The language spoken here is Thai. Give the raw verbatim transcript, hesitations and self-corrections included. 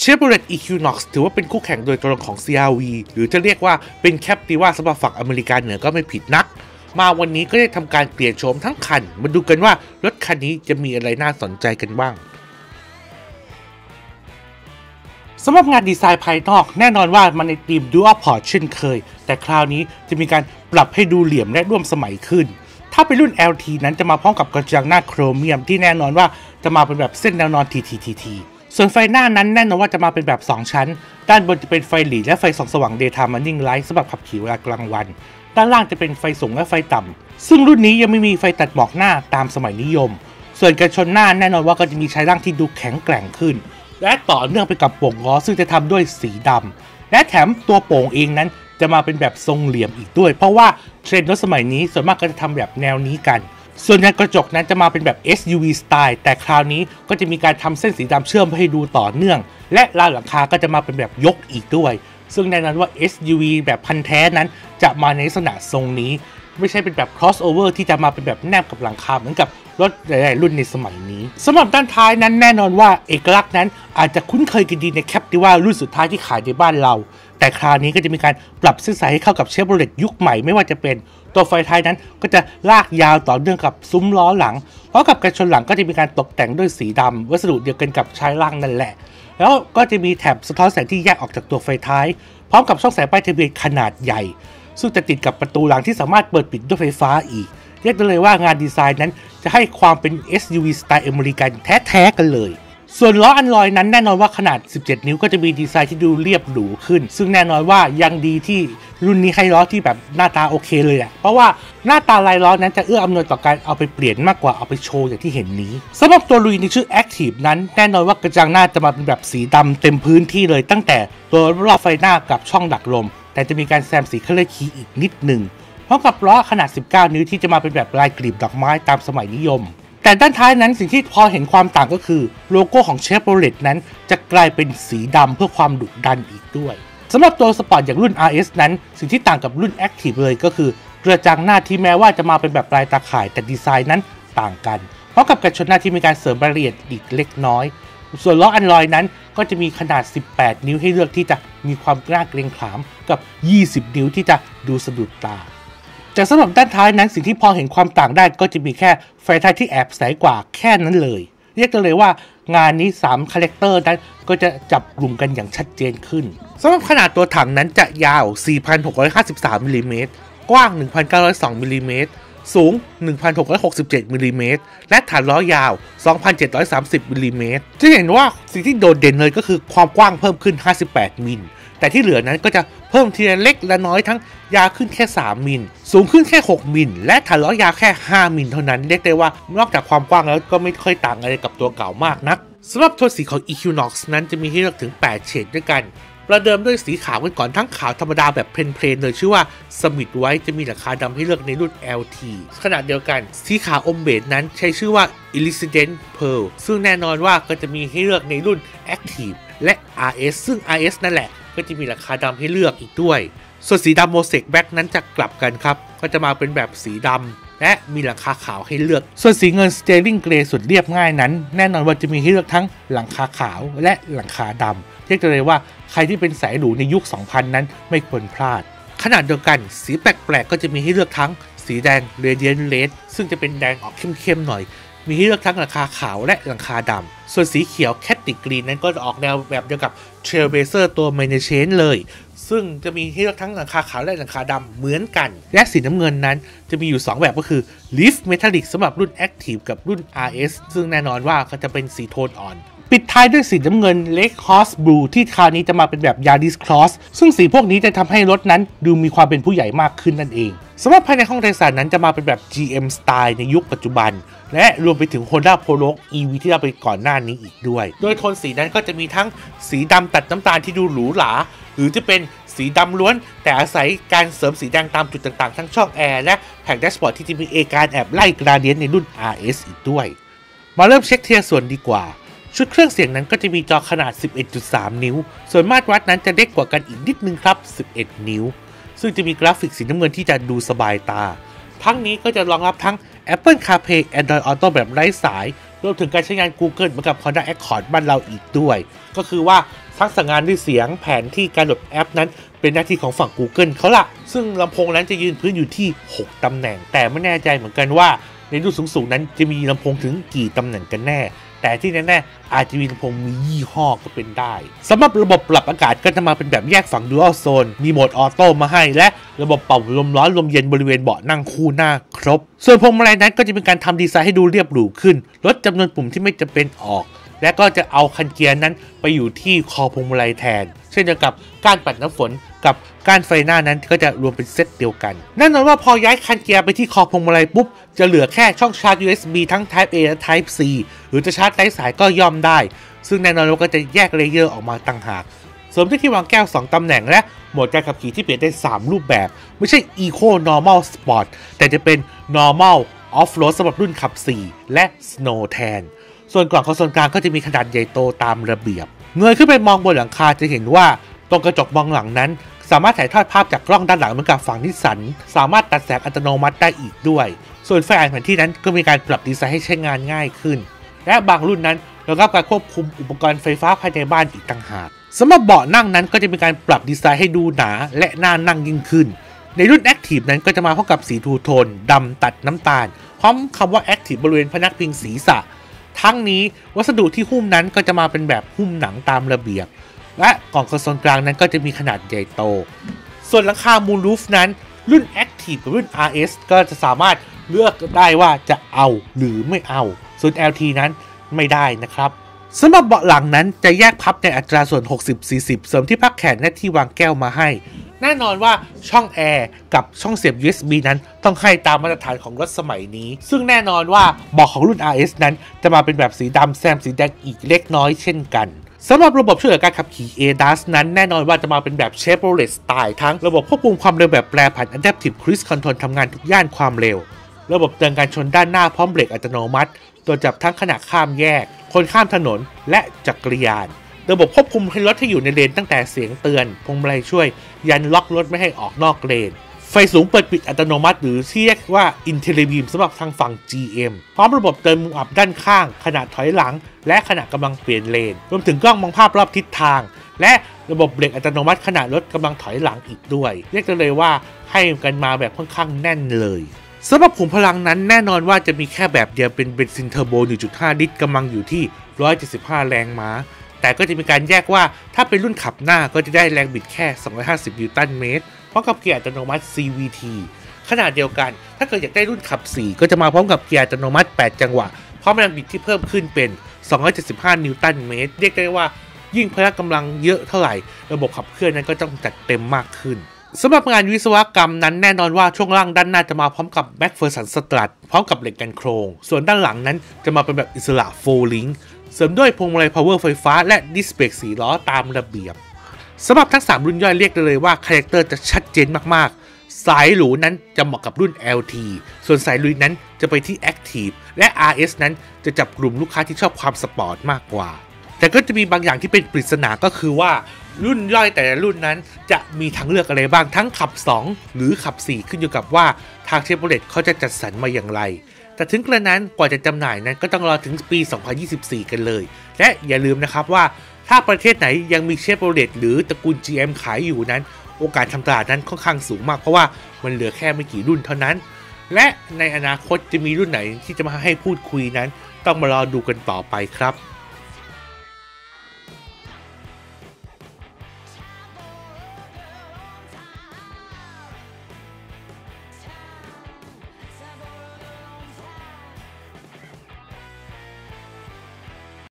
Chevrolet Equinox ถือว่าเป็นคู่แข่งโดยตรงของ ซี อาร์ วี หรือจะเรียกว่าเป็น Captiva สำหรับฝั่งอเมริกาเหนือก็ไม่ผิดนักมาวันนี้ก็ได้ทำการเปลี่ยนโฉมทั้งคันมาดูกันว่ารถคันนี้จะมีอะไรน่าสนใจกันบ้างสำหรับงานดีไซน์ภายนอกแน่นอนว่ามันในธีม Dual Port เช่นเคยแต่คราวนี้จะมีการปรับให้ดูเหลี่ยมและร่วมสมัยขึ้นถ้าเป็นรุ่น แอล ที นั้นจะมาพร้อมกับกระจังหน้าโครเมียมที่แน่นอนว่าจะมาเป็นแบบเส้นแนวนอน ที ที ที ที ส่วนไฟหน้านั้นแน่นอนว่าจะมาเป็นแบบสองชั้นด้านบนจะเป็นไฟหลีและไฟส่องสว่าง Daytime Running Light สำหรับขับขี่เวลากลางวันด้านล่างจะเป็นไฟสูงและไฟต่ำซึ่งรุ่นนี้ยังไม่มีไฟตัดหมอกหน้าตามสมัยนิยมส่วนกันชนหน้าแน่นอนว่าก็จะมีชายล่างที่ดูแข็งแกร่งขึ้นและต่อเนื่องไปกับโป่งล้อซึ่งจะทำด้วยสีดำและแถมตัวโป่งเองนั้นจะมาเป็นแบบทรงเหลี่ยมอีกด้วยเพราะว่าเทรนด์รถสมัยนี้ส่วนมากก็จะทำแบบแนวนี้กันส่วนยางกระจกนั้นจะมาเป็นแบบ เอส ยู วี สไตล์แต่คราวนี้ก็จะมีการทำเส้นสีดำเชื่อมให้ดูต่อเนื่องและราวหลังคาก็จะมาเป็นแบบยกอีกด้วยซึ่งแน่นอนว่า เอส ยู วี แบบพันแท้นั้นจะมาในลักษณะทรงนี้ไม่ใช่เป็นแบบ crossover ที่จะมาเป็นแบบแนบกับหลังคาเหมือนกับรถหลายๆรุ่นในสมัยนี้สำหรับด้านท้ายนั้นแน่นอนว่าเอกลักษณ์นั้นอาจจะคุ้นเคยกันดีใน Captiva รุ่นสุดท้ายที่ขายในบ้านเราแต่คราวนี้ก็จะมีการปรับเส้นสายให้เข้ากับ Chevrolet ยุคใหม่ไม่ว่าจะเป็นตัวไฟท้ายนั้นก็จะลากยาวต่อเนื่องกับซุ้มล้อหลังพร้อมกับกันชนหลังก็จะมีการตกแต่งด้วยสีดำวัสดุเดียวกันกับชายล่างนั่นแหละแล้วก็จะมีแถบสะท้อนแสงที่แยกออกจากตัวไฟท้ายพร้อมกับช่องแสงป้ายทะเบียนขนาดใหญ่ซึ่งจะติดกับประตูหลังที่สามารถเปิดปิดด้วยไฟฟ้าอีกเรียกได้เลยว่างานดีไซน์นั้นจะให้ความเป็น เอส ยู วี สไตล์อเมริกันแท้ๆกันเลยส่วนล้ออันลอยนั้นแน่นอนว่าขนาดสิบเจ็ดนิ้วก็จะมีดีไซน์ที่ดูเรียบหรูขึ้นซึ่งแน่นอนว่ายังดีที่รุ่นนี้ให้ล้อที่แบบหน้าตาโอเคเลยแหละเพราะว่าหน้าตาลายล้อนั้นจะเอื้ออำนวยต่อการเอาไปเปลี่ยนมากกว่าเอาไปโชว์อย่างที่เห็นนี้สำหรับตัวลุยในชื่อ Active นั้นแน่นอนว่ากระจังหน้าจะมาเป็นแบบสีดำเต็มพื้นที่เลยตั้งแต่ตัวรอบไฟหน้ากับช่องดักลมแต่จะมีการแซมสีคัลเลอร์คีย์อีกนิดหนึ่งพร้อมกับล้อขนาดสิบเก้านิ้วที่จะมาเป็นแบบลายกลีบดอกไม้ตามสมัยนิยมแต่ด้านท้ายนั้นสิ่งที่พอเห็นความต่างก็คือโลโก้ของ Chevrolet นั้นจะกลายเป็นสีดำเพื่อความดุดันอีกด้วยสำหรับตัวสปอร์ตอย่างรุ่น อาร์ เอส นั้นสิ่งที่ต่างกับรุ่น Active เลยก็คือกระจังหน้าที่แม้ว่าจะมาเป็นแบบลายตาข่ายแต่ดีไซน์นั้นต่างกันเพราะกับกันชนหน้าที่มีการเสริมรายละเอียดอีกเล็กน้อยส่วนล้ออันลอยนั้นก็จะมีขนาดสิบแปดนิ้วให้เลือกที่จะมีความน่าเกรงขามกับยี่สิบนิ้วที่จะดูสะดุดตาแต่สำหรับด้านท้ายนั้นสิ่งที่พอเห็นความต่างได้ก็จะมีแค่ไฟท้ายที่แอบใสกว่าแค่นั้นเลยเรียกได้เลยว่างานนี้สามคาแรคเตอร์นั้นก็จะจับกลุ่มกันอย่างชัดเจนขึ้นสำหรับขนาดตัวถังนั้นจะยาว สี่พันหกร้อยห้าสิบสาม มิลลิเมตรกว้าง หนึ่งพันเก้าร้อยสอง มิลลิเมตรสูง หนึ่งพันหกร้อยหกสิบเจ็ด มิลลิเมตรและฐานล้อยาว สองพันเจ็ดร้อยสามสิบ มิลลิเมตรจะเห็นว่าสิ่งที่โดดเด่นเลยก็คือความกว้างเพิ่มขึ้นห้าสิบแปดมิลแต่ที่เหลือนั้นก็จะเพิ่มทีละเล็กและน้อยทั้งยาวขึ้นแค่สามมิลสูงขึ้นแค่หกมิลและฐานล้อยาวแค่ห้ามิลเท่านั้นเรียกได้ว่านอกจากความกว้างแล้วก็ไม่ค่อยต่างอะไรกับตัวเก่ามากนักสำหรับโทนสีของ Equinox นั้นจะมีให้เลือกถึงแปดเฉดด้วยกันประเดิมด้วยสีขาวกันก่อนทั้งขาวธรรมดาแบบเพลนๆเลยชื่อว่า Summit White จะมีหลังคาดำให้เลือกในรุ่น แอล ที ขณะเดียวกันสีขาวอมเบจนั้นใช้ชื่อว่า Iridescent Pearl ซึ่งแน่นอนว่าก็จะมีให้เลือกในรุ่น Active และ อาร์ เอส ซึ่ง อาร์ เอส นั่นแหละก็จะมีราคาดำให้เลือกอีกด้วยส่วนสีดำโมเสกแบ็กนั้นจะกลับกันครับก็จะมาเป็นแบบสีดำและมีหลังคาขาวให้เลือกส่วนสีเงินสเตอร์ลิงเกรย์สุดเรียบง่ายนั้นแน่นอนว่าจะมีให้เลือกทั้งหลังคาขาวและหลังคาดำเรียกได้เลยว่าใครที่เป็นสายหรูในยุค สองพัน นั้นไม่ควรพลาดขณะเดียวกันสีแปลกๆก็จะมีให้เลือกทั้งสีแดง Radiant Red ซึ่งจะเป็นแดงออกเข้มๆหน่อยมีให้เลือกทั้งหลังคาขาวและหลังคาดำส่วนสีเขียว Caddy Green นั้นก็จะออกแนวแบบเดียวกับ Trailblazer ตัว Main Change เลยซึ่งจะมีให้เลือกทั้งหลังคาขาวและหลังคาดำเหมือนกันและสีน้ำเงินนั้นจะมีอยู่สองแบบก็คือ Leaf Metallic สำหรับรุ่น Active กับรุ่น อาร์ เอส ซึ่งแน่นอนว่าก็จะเป็นสีโทนอ่อนปิดท้ายด้วยสีน้ำเงิน Lake Horse Blue ที่คราวนี้จะมาเป็นแบบ Yaris Cross ซึ่งสีพวกนี้จะทำให้รถนั้นดูมีความเป็นผู้ใหญ่มากขึ้นนั่นเองสำหรับภายในห้องโดยสารนั้นจะมาเป็นแบบ จี เอ็ม สไตล์ในยุคปัจจุบันและรวมไปถึง Honda Prologue อี วี ที่เราไปก่อนหน้านี้อีกด้วยโดยโทนสีนั้นก็จะมีทั้งสีดำตัดน้ำตาลที่ดูหรูหราหรือจะเป็นสีดำล้วนแต่อาศัยการเสริมสีแดงตามจุดต่างๆทั้งช่องแอร์และแผงแดชบอร์ดที่จะมีเอการแอบไล่กราเดียนในรุ่น อาร์ เอส อีกด้วยมาเริ่มเช็คเทียร์ส่วนดีกว่าชุดเครื่องเสียงนั้นก็จะมีจอขนาด สิบเอ็ดจุดสาม นิ้วส่วนมาตรวัดนั้นจะเล็กกว่ากันอีกนิดนึงครับสิบเอ็ดนิ้วซึ่งจะมีกราฟิกสีน้ำเงินที่จะดูสบายตาทั้งนี้ก็จะรองรับทั้ง Apple CarPlay Android Auto แบบไร้สายรวมถึงการใช้งาน Google เหมือนกับ Honda Accord บ้านเราอีกด้วยก็คือว่าทั้งสั่งงานด้วยเสียงแผนที่การโหลดแอปนั้นเป็นหน้าที่ของฝั่ง Google เขาละซึ่งลำโพงนั้นจะยืนพื้นอยู่ที่หกตำแหน่งแต่ไม่แน่ใจเหมือนกันว่าในรุ่นสูงๆนั้นจะมีลำโพงถึงกี่ตำแหน่งกันแน่แต่ที่แน่ๆอาจจะมีลำโพงมียี่ห้อก็เป็นได้สำหรับระบบปรับอากาศก็จะมาเป็นแบบแยกฝั่ง Dual Zone มีโหมดออโต้มาให้และระบบเป่าลมร้อนลมเย็นบริเวณเบาะนั่งคู่หน้าครบส่วนพวงมาลัยนั้นก็จะเป็นการทำดีไซน์ให้ดูเรียบหรูขึ้นลดจำนวนปุ่มที่ไม่จำเป็นออกและก็จะเอาคันเกียร์นั้นไปอยู่ที่คอพวงมาลัยแทนเช่นเดียวกับก้านปัดน้ำฝนกับก้านไฟหน้านั้นก็จะรวมเป็นเซตเดียวกันแน่นอนว่าพอย้ายคันเกียร์ไปที่คอพวงมาลัยปุ๊บจะเหลือแค่ช่องชาร์จ ยู เอส บี ทั้ง Type A และ Type C หรือจะชาร์จไร้สายก็ย่อมได้ซึ่งแน่นอนว่าก็จะแยกเลเยอร์ออกมาต่างหากเสริมด้วยที่วางแก้วสองตำแหน่งและโหมดการขับขี่ที่เปลี่ยนได้สามรูปแบบไม่ใช่ Eco Normal Sport แต่จะเป็น Normal Off-road สำหรับรุ่นขับสี่และ Snow แทนส่วนกล่องคอนโซลกลางก็จะมีขนาดใหญ่โตตามระเบียบเงยขึ้นไปมองบนหลังคาจะเห็นว่าตรงกระจกมองหลังนั้นสามารถถ่ายทอดภาพจากกล้องด้านหลังเหมือนกับฝั่งนิสสันสามารถตัดแสงอัตโนมัติได้อีกด้วยส่วนไฟอ่านแผนที่นั้นก็มีการปรับดีไซน์ให้ใช้งานง่ายขึ้นและบางรุ่นนั้นรองรับการควบคุมอุปกรณ์ไฟฟ้าภายในบ้านอีกต่างหากสำหรับเบาะนั่งนั้นก็จะมีการปรับดีไซน์ให้ดูหนาและน่านั่งยิ่งขึ้นในรุ่น Active นั้นก็จะมาพร้อมกับสีทูโทนดำตัดน้ำตาลพร้อมคำว่า Active บริเวณพนักพิงศีรษะทั้งนี้วัสดุที่หุ้มนั้นก็จะมาเป็นแบบหุ้มหนังตามระเบียบและกล่องคอนโซลกลางนั้นก็จะมีขนาดใหญ่โตส่วนหลังคา Moonroof นั้นรุ่น Active กับรุ่น อาร์ เอส ก็จะสามารถเลือกได้ว่าจะเอาหรือไม่เอาส่วน แอล ที นั้นไม่ได้นะครับสำหรับเบาะหลังนั้นจะแยกพับในอัตราส่วน หกสิบ สี่สิบ เสริมที่พักแขนและที่วางแก้วมาให้แน่นอนว่าช่องแอร์กับช่องเสียบ ยู เอส บี นั้นต้องให้ตามมาตรฐานของรถสมัยนี้ซึ่งแน่นอนว่าเบาะของรุ่น อาร์ เอส นั้นจะมาเป็นแบบสีดำแซมสีแดงอีกเล็กน้อยเช่นกันสำหรับระบบช่วยเหลือการขับขี่ เอ ดัส นั้นแน่นอนว่าจะมาเป็นแบบ Chevrolet สไตล์ทั้งระบบควบคุมความเร็วแบบแปรผัน Adaptive Cruise Control ทำงานทุกย่านความเร็วระบบเตือนการชนด้านหน้าพร้อมเบรกอัตโนมัติตรวจจับทั้งขณะข้ามแยกคนข้ามถนนและจักรยานระบบควบคุมให้รถให้อยู่ในเลนตั้งแต่เสียงเตือนพวงมาลัยช่วยยันล็อกรถไม่ให้ออกนอกเลนไฟสูงเปิดปิดอัตโนมัติหรือที่เรียกว่า Intellibeam สำหรับทางฝั่ง จี เอ็ม พร้อมระบบเตือนมุมอับด้านข้างขณะถอยหลังและขณะกำลังเปลี่ยนเลนรวมถึงกล้องมองภาพรอบทิศทางและระบบเบรกอัตโนมัติขณะรถกำลังถอยหลังอีกด้วยเรียกได้เลยว่าให้กันมาแบบค่อนข้างแน่นเลยสำหรับขุมพลังนั้นแน่นอนว่าจะมีแค่แบบเดียวเป็นเบนซินเทอร์โบ หนึ่งจุดห้า ลิตรกำลังอยู่ที่หนึ่งร้อยเจ็ดสิบห้าแรงม้าแต่ก็จะมีการแยกว่าถ้าเป็นรุ่นขับหน้าก็จะได้แรงบิดแค่สองร้อยห้าสิบนิวตันเมตรพร้อมกับเกียร์อัตโนมัติ ซี วี ที ขนาดเดียวกันถ้าเกิดอยากได้รุ่นขับสี่ก็จะมาพร้อมกับเกียร์อัตโนมัติแปดจังหวะพร้อมแรงบิดที่เพิ่มขึ้นเป็นสองร้อยเจ็ดสิบห้านิวตันเมตรเรียกได้ว่ายิ่งพละกำลังเยอะเท่าไหร่ระบบขับเคลื่อนนั้นก็ต้องจัดเต็มมากขึ้นสำหรับงานวิศวกรรมนั้นแน่นอนว่าช่วงล่างด้านหน้าจะมาพร้อมกับแม็กเฟอร์สันสตรัทพร้อมกับเหล็กกันโครงส่วนด้านหลังนั้นจะมาเป็นแบบอิสระโฟล์ลิงค์เสริมด้วยพวงมาลัยพาวเวอร์ไฟฟ้าและดิสเบรกสี่ล้อตามระเบียบสำหรับทั้งสามรุ่นย่อยเรียกได้เลยว่าคาแรคเตอร์จะชัดเจนมากๆสายหรูนั้นจะเหมาะกับรุ่น แอล ที ส่วนสายลุยนั้นจะไปที่ Active และ อาร์ เอส นั้นจะจับกลุ่มลูกค้าที่ชอบความสปอร์ตมากกว่าแต่ก็จะมีบางอย่างที่เป็นปริศนาก็คือว่ารุ่นย่อยแต่ละรุ่นนั้นจะมีทางเลือกอะไรบ้างทั้งขับสองหรือขับสี่ขึ้นอยู่กับว่าทาง Chevrolet เขาจะจัดสรรมาอย่างไรแต่ถึงกระนั้นกว่าจะจำหน่ายนั้นก็ต้องรอถึงปีสองพันยี่สิบสี่กันเลยและอย่าลืมนะครับว่าถ้าประเทศไหนยังมี Chevrolet หรือตระกูล จี เอ็ม ขายอยู่นั้นโอกาสทำตลาดนั้นค่อนข้างสูงมากเพราะว่ามันเหลือแค่ไม่กี่รุ่นเท่านั้นและในอนาคตจะมีรุ่นไหนที่จะมาให้พูดคุยนั้นต้องมารอดูกันต่อไปครับ